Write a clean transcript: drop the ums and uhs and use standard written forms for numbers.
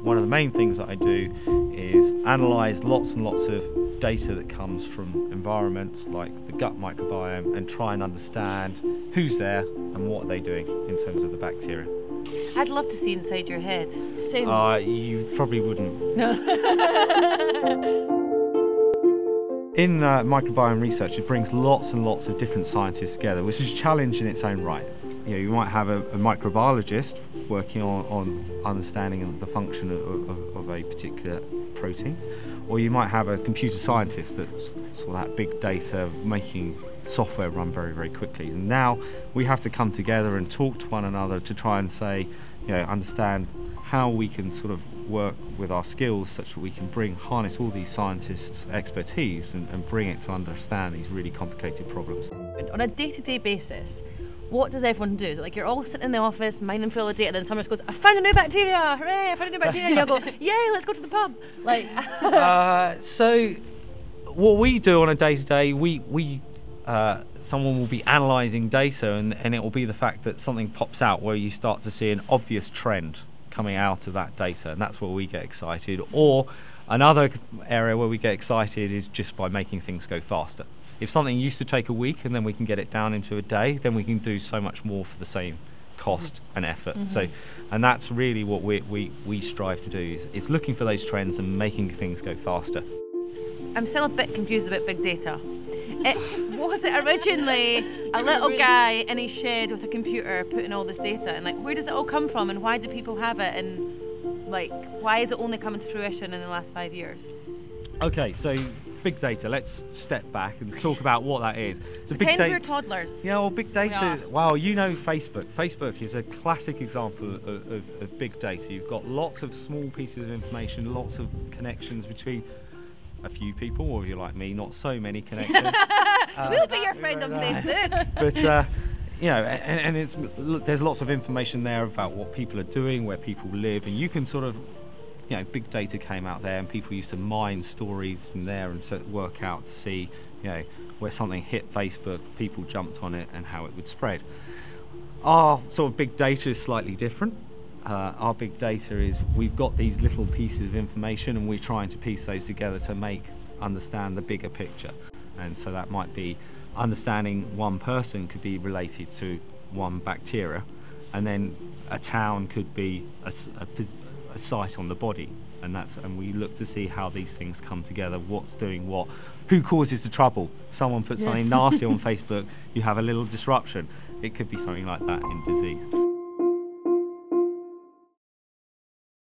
one of the main things that I do is analyse lots and lots of data that comes from environments like the gut microbiome and try and understand who's there and what are they doing in terms of the bacteria. I'd love to see inside your head. Same. You probably wouldn't. No. In microbiome research, it brings lots and lots of different scientists together, which is a challenge in its own right. You know, you might have a microbiologist working on understanding the function of a particular protein, or you might have a computer scientist that's sort of that big data making software run very, very quickly. And now we have to come together and talk to one another to try and say, you know, understand how we can sort of work with our skills such that we can harness all these scientists' expertise and bring it to understand these really complicated problems. On a day-to-day basis, what does everyone do? Is it like you're all sitting in the office, minding full of data, and then someone just goes, I found a new bacteria, hooray, I found a new bacteria, and you all go, yay, let's go to the pub. Like. So what we do on a day-to-day, someone will be analysing data and it will be the fact that something pops out where you start to see an obvious trend coming out of that data, and that's where we get excited. Or another area where we get excited is just by making things go faster. If something used to take a week and then we can get it down into a day, then we can do so much more for the same cost and effort. And that's really what we strive to do, is looking for those trends and making things go faster. I'm still a bit confused about big data. Was it originally a little guy in his shed with a computer putting all this data, and like, where does it all come from, and why do people have it, and like, why is it only coming to fruition in the last 5 years? Okay, so big data, let's step back and talk about what that is. So Pretend we're toddlers. Yeah, well, big data, wow, you know Facebook. Facebook is a classic example of big data. You've got lots of small pieces of information, lots of connections between a few people, or if you're like me, not so many connections. We'll be your friend on Facebook. But you know, and there's lots of information there about what people are doing, where people live, and you can sort of, you know, big data came out there, and people used to mine stories in there and sort of work out to see, you know, where something hit Facebook, people jumped on it, and how it would spread. Our sort of big data is slightly different. Our big data is we've got these little pieces of information and we're trying to piece those together to understand the bigger picture. And so that might be understanding one person could be related to one bacteria, and then a town could be a site on the body, and we look to see how these things come together, what's doing what, who causes the trouble. Someone puts something nasty on Facebook, you have a little disruption. It could be something like that in disease.